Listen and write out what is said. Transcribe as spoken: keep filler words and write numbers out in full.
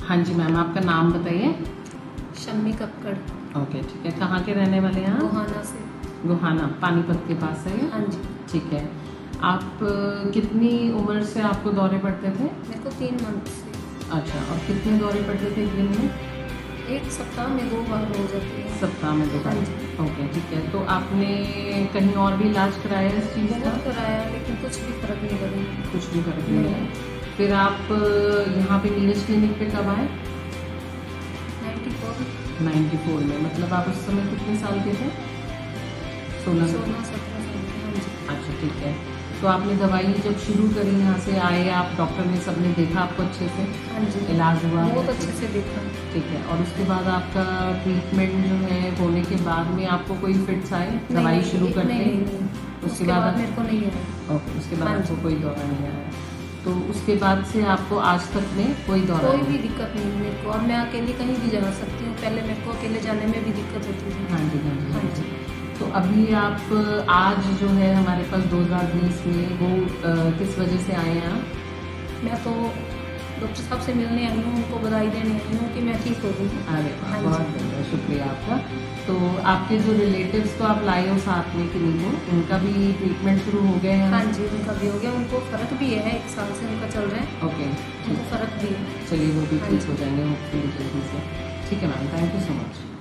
हाँ जी मैम, आपका नाम बताइए। शम्मी कक्कड़। ओके ठीक है, कहाँ के रहने वाले हैं आप? गोहाना से। गोहाना पानीपत के पास है ये? हाँ जी। ठीक है। आप अ, कितनी उम्र से आपको दौरे पड़ते थे? मेरे को तीन मंथ से। अच्छा, और कितने दौरे पड़ते थे एक दिन में? एक सप्ताह में दो बार हो जाती है। सप्ताह में दो बार? हाँ जी। ओके ठीक है। तो आपने कहीं और भी इलाज कराया इस चीज़ का? बहुत कराया लेकिन कुछ भी फर्क नहीं पड़ा। कुछ भी फर्क नहीं है। फिर आप अ, यहाँ पे नीरज क्लिनिक पे कब आए? Ninety four. नाइन्टी फोर में, मतलब आप उस समय कितने साल के थे? सोलह सोलह सत्रह साल की। हाँ जी। अच्छा ठीक है। तो आपने दवाई जब शुरू करी, यहाँ से आए आप, डॉक्टर ने सबने देखा आपको अच्छे से? हाँ जी। इलाज हुआ बहुत अच्छे से देखा। ठीक है। और उसके बाद आपका ट्रीटमेंट जो है होने के बाद में आपको कोई फिट्स आए दवाई शुरू करते? नहीं, नहीं, नहीं। उसके बाद मेरे को नहीं आया। ओके, उसके बाद हाँ आपको कोई दौरा नहीं आया? तो उसके बाद से आपको आज तक में कोई दौरा कोई नहीं? भी दिक्कत नहीं मेरे को। और मैं अकेले कहीं भी जा सकती हूँ। पहले मेरे को अकेले जाने में भी दिक्कत होती थी। हाँ जी हाँ जी हाँ जी। तो अभी आप आज जो है हमारे पास दो हज़ार बीस में वो अ, किस वजह से आए हैं आप? मैं तो डॉक्टर साहब से मिलने आई हूँ, उनको बधाई देने आई हूँ कि मैं ठीक हो गई हूँ। अरे वाह, हाँ बहुत बहुत शुक्रिया आपका। तो आपके जो रिलेटिव्स तो आप लाए हो साथ में कि नहीं हो, उनका भी ट्रीटमेंट शुरू हो गया है? हाँ जी, उनका भी हो गया। उनको फ़र्क भी है, एक साल से उनका चल रहा है। ओके, उनको फ़र्क भी है। चलिए वो भी हाँ ठीक जी। हो जाएंगे होपफुली जल्दी से। ठीक है ma'am, thank you so much.